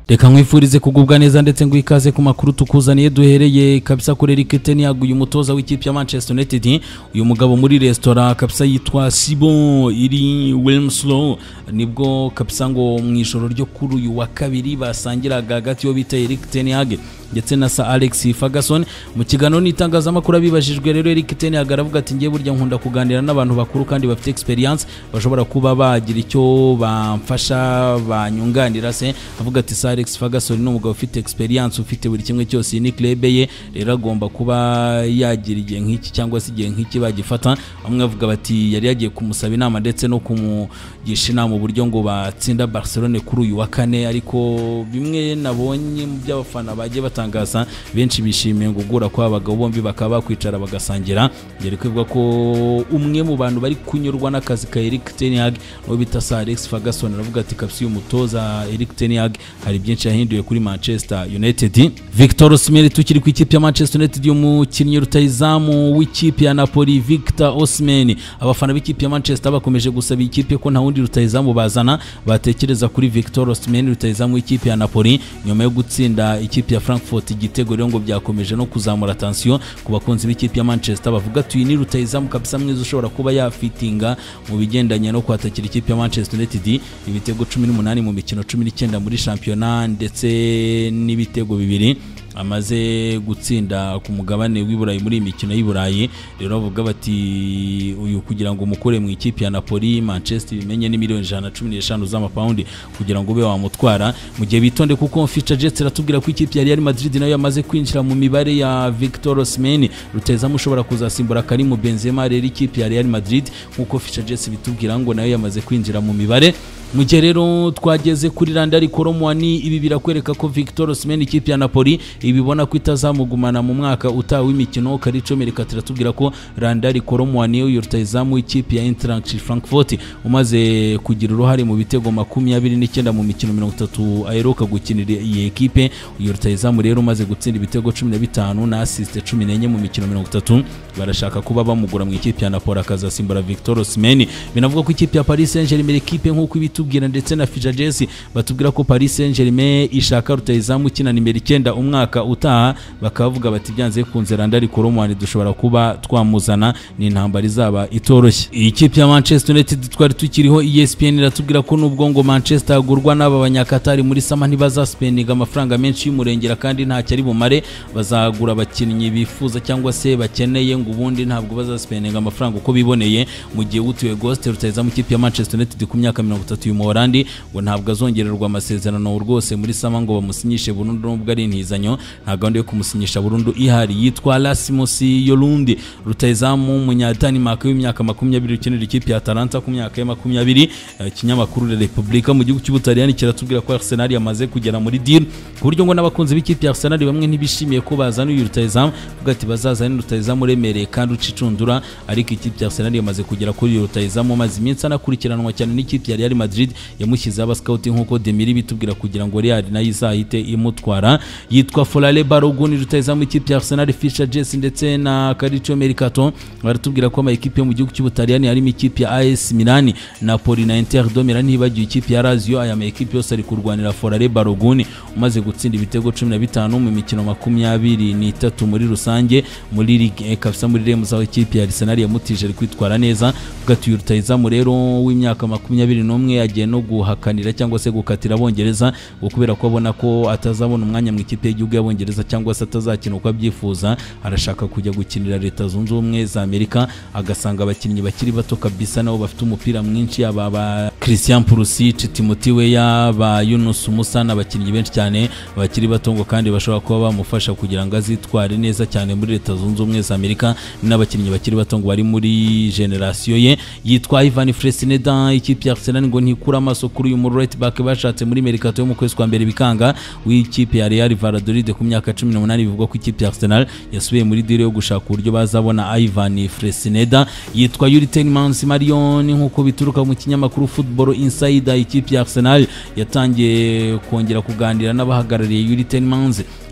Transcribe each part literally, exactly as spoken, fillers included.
Reka nkwifurize kugubwa neza ndetse ngo ikaze ku makuru tukuzaniye duhereye kabisa kuri Eric ten Hag uyu mutoza w'ikipe ya Manchester United. Uyu mugabo muri restaurant kabisa yitwa Sibon iri Wilmslow nibwo kabisa ngo mu ijoro ryo kuri uyu wa kabiri basangiraga hagati yo bita Eric ten Hag ndetse na Sir Alex Ferguson. Mu kiganiro n'itangazamakuru abibajijwe rero Eric ten Hag aravuga ati ngiye burya nkunda kuganira n'abantu bakuru kandi bafite experience bashobora kuba bagira icyo bamfasha banyunganira se. Avuga ati Sir Alex Ferguson ni umugabo ufite experience ufite buri kimwe cyose ni club ye, rero agomba kuba yagira igihe nk'iki cyangwa se igihe nk'iki bagifata. Bamwe bavuga bati yari yagiye kumusaba inama ndetse no kumugisha inama mu buryo ngo batsinda Barcelona kuri uyu wa kane, ariko bimwe nabonye mu by'abafana bagiye batangaza benshi bishimiye ngo gura kwa abagabo bombi bakaba bakwicara bagasangira. Yari kwivuga ko umwe mu bantu bari kunyurwa n'akazi ka Eric ten Hag no bita Sir Alex Ferguson aravuga ati kapsi umutoza Eric ten Hag hari byinshi yahinduye kuri Manchester United. Victor Osimhen tukiri ku ikipe ya Manchester United y'umukinnyi rutayizamu w'ikipe ya Napoli Victor Osimhen, abafana b'ikipe ya Manchester bakomeje gusaba ikipe ko nta wundi rutayizamu bazana batekereza kuri Victor Osimhen rutayizamu w'ikipe ya Napoli nyuma yo gutsinda ikipe ya Frankfurt igitego rero ngo byakomeje no kuzamura tension ku bakunzi b'ikipe ya Manchester bavuga ati ni rutayizamu kabisa mwiza ushobora kuba yafitinga mu bigendanye no kwatakira ikipe ya Manchester United. Ibitego cumi n'umunani mu mikino cumi n'icyenda muri shampiyona ndetse n'ibitego bibiri amaze gutsinda ku mugabane w'Iburayi muri imikino y'Iburayi. Rero bavuga bati uyu kugira ngo umukore mu ikipe ya Napoli Manchester bimenye ni miliyoni ijana na cumi n'eshanu z'amapaundi kugira ngo ube wamutwara. Mu gihe bitonde kuko Future Jets ratubwira ko ikipe ya Real Madrid nayo yamaze kwinjira mu mibare ya Victor Osimhen rutayizamu ushobora kuzasimbura Karim Benzema. Rero ikipe ya Real Madrid nkuko Future Jets bitubwira ngo nayo yamaze kwinjira mu mibare. Mu gihe rero twageze kuri Randal Koromwani ibi birakwereka ko Victor Osimhen ikipe ya Napoli ibibona ko itazamugumana mu mwaka utawe w'imikino. Karico Mereka tiratubwira ko Randal Koromwani uyu rutayizamu w'ikipe ya Eintracht Frankfurt umaze kugira uruhare mu bitego makumyabiri n'icyenda mu mikino mirongo itatu aheruka gukinira iyi ekipe. Uyu rutayizamu rero umaze gutsinda ibitego cumi na bitanu na assist cumi n'enye mu mikino mirongo itatu. Barashaka kuba bamugura mu ikipe ya Napoli akazasimbura Victor Osimhen. Binavuga ko ikipe ya Paris Saint-Germain ekipe nk'uko tubwira ndetse na Future Jets batubwira ko Paris Saint-Germain ishaka rutayizamu kina nimero icyenda umwaka utaha. Bakavuga bati byanze kunze Randal Koromwani dushobora kuba twamuzana ni intambara izaba itoroshye. Iyi kipe ya Manchester United twari tukiriho E S P N iratubwira ko nubwo ngo Manchester agurwa n'aba banyakatari muri sama ntibazaspeninga amafaranga menshi y'umurengera kandi nta cyari bumare. Bazagura abakinnyi bifuza cyangwa se bakeneye ngo ubundi ntabwo bazaspeninga amafaranga uko biboneye. Mu gihe utuye Ghost rutayizamu kipe ya Manchester United ku myaka mirongo itatu y'Umurandi ngo ntabwo azongererwa amasezerano rwose muri sama ngo bamusinyishe burundu nubwo ari intizanyo. Nta gahunda yo kumusinyisha burundu ihari. Yitwa Rasmus Yolundi rutayizamu umunya-Denmark w'imyaka makumyabiri ukinira ikipe ya Atalanta ku myaka ya makumyabiri. Ikinyamakuru La Repubblica mu gihugu cy'Ubutaliyani kiratubwira ko Arsenal yamaze kugera muri deal ku buryo ngo n'abakunzi b'ikipe ya Arsenal bamwe ntibishimiye ko bazana uyu rutayizamu vuga ati bazazana rutayizamu remereye kandi ucicundura, ariko ikipe ya Arsenal yamaze kugera kuri uyu rutayizamu maze iminsi anakurikiranwa cyane n'ikipe ya Real Madrid yamushyize aba scouting nkuko Demiri bitubwira kugira ngo Real nayo izahite imutwara. Yitwa Folale Balogun rutayizamu ikipe ya Arsenal Future Jets ndetse na Karico Mercato baratubwira ko ama ekipe mu gihugu cy'Ubutaliyani harimo ikipe ya A S Milan, Napoli na Inter de Milan ntibagiye ikipe ya Lazio. Aya ma ekipe yose ari kurwanira Folale Balogun umaze gutsinda ibitego cumi na bitanu mu mikino makumyabiri n'itatu muri rusange muri Ligue kabisa muri Rems aho ikipe ya Arsenal yamutije ari kwitwara neza. Gatuye rutayizamu rero w'imyaka makumyabiri n'umwe yagiye no guhakanira cyangwa se gukatira abongereza ngo kubera ko abona ko atazabona umwanya mu ikipe y'igihugu y'Abongereza cyangwa se atazakina uko abyifuza. Arashaka kujya gukinira Leta Zunze Ubumwe za Amerika agasanga abakinnyi bakiri bato kabisa nabo bafite umupira mwinshi, aba ba Christian Pulisic, Timothy Weah, ba Yunus Musa n'abakinnyi benshi cyane bakiri bato ngo kandi bashobora kuba bamufasha kugira ngo azitware neza cyane muri Leta Zunze Ubumwe za Amerika. N'abakinnyi bakiri bato ngo bari muri generation ye. Yitwa Ivan Fresneda ikipe ya Arsenal ngo ntikura amaso kuri uyu right back bashatse muri Mercato yo mu kwezi kwa mbere bikanga w'ikipe ya Real Valladolid ku myaka cumi n'umunani. Bivugwa ko ikipe ya Arsenal yasubiye muri deal yo gushaka uburyo bazabona Ivan Fresneda. Yitwa Yuri Tielemans Marion nkuko bituruka mu kinyamakuru Football Insider ikipe ya Arsenal yatangiye kongera kuganira n'abahagarariye Yuri Tielemans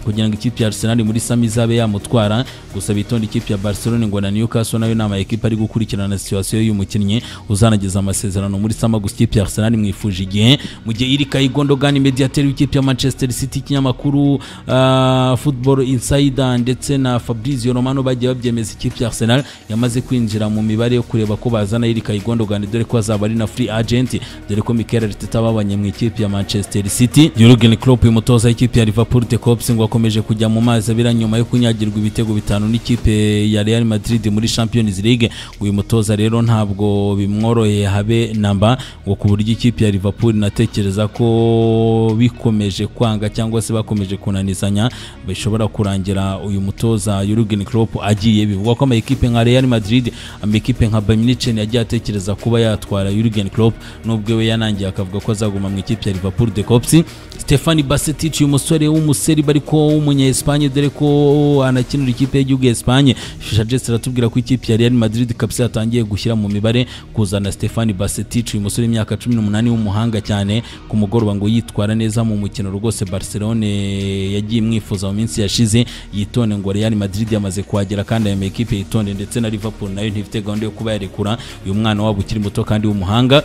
kugira ngo ikipe ya Arsenal muri Sami zabe yamutwara, gusa bitonda ikipe ya Barcelona ngo na Newcastle nayo nama ekipe ari gukurikirana situation y'uyu mukinnyi uzanageza amasezerano muri Sama, gusa ikipe ya Arsenal mwifuje igihe mu gihe Ilkay Gundogan mediateur w'ikipe ya Manchester City, kinyamakuru uh, Football Insider ndetse na Fabrizio Romano bagiye babyemeza ikipe ya Arsenal yamaze kwinjira mu mibare yo kureba ko bazana Ilkay Gundogan, dore ko azaba ari na free agent, dore ko Mikel Arteta babanye mu ikipe ya Manchester City. Jurgen Klopp umutoza w'ikipe ya Liverpool de Cops ngo akomeje kujya mu mazi abira nyuma yo kunyagirwa ibitego bitanu n'ikipe ya Real Madrid muri Champions League. Uyu mutoza rero ntabwo bimworoheye habe namba, ngo ku buryo ikipe ya Liverpool natekereza ko bikomeje kwanga cyangwa se bakomeje kunanizanya bishobora kurangira uyu mutoza Jurgen Klopp agiye. Bivugwa ko ama ekipe nka Real Madrid, ama ekipe nka Bayern Munich yagiye atekereza kuba yatwara Jurgen Klopp, nubwo we yanangiye akavuga ko azaguma mu ikipe ya Liverpool de Cops. Stefani Basetic uyu musore w'umuseri bariko w'umunya Espagne, dore ko anakinira ikipe y'igihugu Espagne. Fisha Jesse aratubwira ko ikipe ya Real Madrid kabisa yatangiye gushyira mu mibare kuzana Stefani Basetic, uyu musore w'imyaka cumi n'umunani w'umuhanga cyane, ku mugoroba ngo yitwara neza mu mukino rwose Barcelona yagiye mwifuza mu minsi yashize. Yitone ngo Real Madrid yamaze kuhagera kandi aya ekipe yitonde, ndetse na Liverpool nayo ntifite gahunda yo kuba yarekura uyu mwana wabo ukiri muto kandi w'umuhanga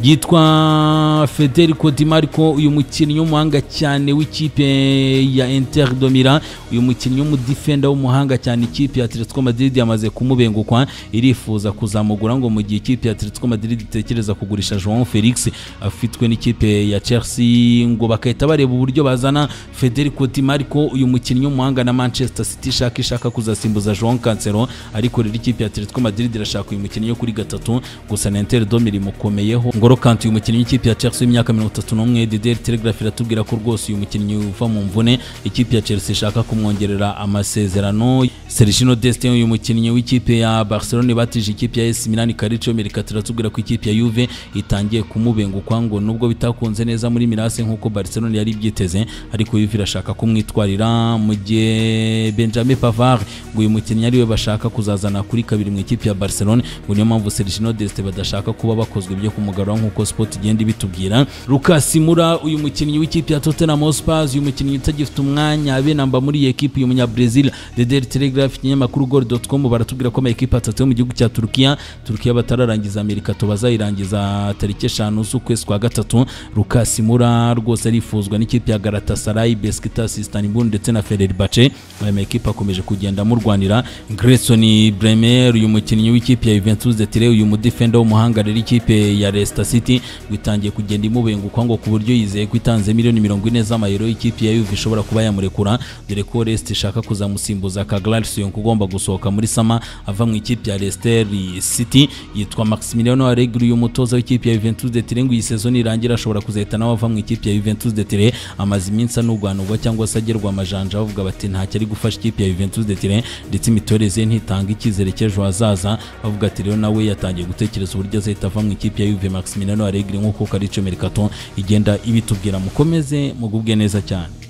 yitwa Federico Di Marco, uyu mukinnyi w'umuhanga cyane w'ikipe ya Inter de Milan, uyu mukinnyi w'umudefender w'umuhanga cyane ikipe ya Atletico Madrid yamaze kumubengukwa, irifuza kuzamugura ngo mu gihe ikipe ya Atletico Madrid itekereza kugurisha Joao Felix afitwe n'ikipe ya Chelsea, ngo bakahita bareba uburyo bazana Federico Di Marco, uyu mukinnyi w'umuhanga na Manchester City shaka ishaka kuzasimbuza Joao Cancelo, ariko rero ikipe ya Atletico Madrid irashaka uyu mukinnyi yo kuri gatatu, gusa na Inter de Milan imukomeyeho. Kanti uyu mukinnyi w'ikipe ya Chelsea w'imyaka mirongo itatu n'umwe, The Daily Telegraph iratubwira ko rwose uyu mukinnyi uva mu mvune ikipe ya Chelsea ishaka kumwongerera amasezerano. Sergio Dest uyu mukinnyi w'ikipe ya Barcelona batije ikipe ya A C Milan Calcio Mercato iratubwira ko ikipe ya Juve itangiye kumubengukwa, ngo nubwo bitakunze neza muri Mirase nk'uko Barcelona yari byiteze, ariko Juve irashaka kumwitwarira. Mu gihe Benjamin Pavard ngo uyu mukinnyi ariwe bashaka kuzazana kuri kabiri mu ikipe ya Barcelona, ngo niyo mpamvu Sergio Dest badashaka kuba bakozwe ibyo kumugarura nk'uko Sport igenda bitubwira. Lucas Moura uyu mukinnyi w'ikipe ya Tottenham Hotspur, uyu mukinnyi utagifite umwanya abe namba muri iyi ekipe y'umunya Brazil. The Daily Telegraph ikinyamakuru goal dot com baratubwira ko ama ekipe atatu mu gihugu cya Turkiya Turkiya batararangiza Amerika to bazayirangiza tariki eshanu z'ukwezi kwa gatatu. Lucas Moura rwose arifuzwa n'ikipe ya Galatasaray, Besiktas Istanbul ndetse na Fenerbahce. Aya ekipe akomeje kugenda murwanira. Grayson Bremer uyu mukinnyi w'ikipe ya Juventus de Turin, uyu mudefender w'umuhanga rero ikipe ya Leicester City witangiye kugenda imubenguka, ngo ku buryo yizeye ko itanze miliyoni mirongo ine z'amayero ikipe ya Juve ishobora kuba yamurekura, dore ko Leicester ishaka kuzamusimbuza Kaglarson ugomba gusohoka muri Sama ava mu ikipe ya Leicester City. Yitwa Maximiliano Allegri uyu mutoza w'ikipe ya Juventus de Turin, ngo iyi season irangira ashobora kuzahita nawe ava mu ikipe ya Juventus de Turin. Amaze iminsi anugwanugwa cyangwa se agerwa amajanja bavuga bati ntacyo ari gufasha ikipe ya Juventus de Turin, ndetse imitoreze ntitanga icyizere cy'ejo hazaza, bavuga ati rero nawe yatangiye gutekereza uburyo azahita ava mu ikipe ya Juve. Maximiliano Allegri nk'uko Calcio Mercato igenda ibitubwira. Mukomeze mugubwe neza cyane.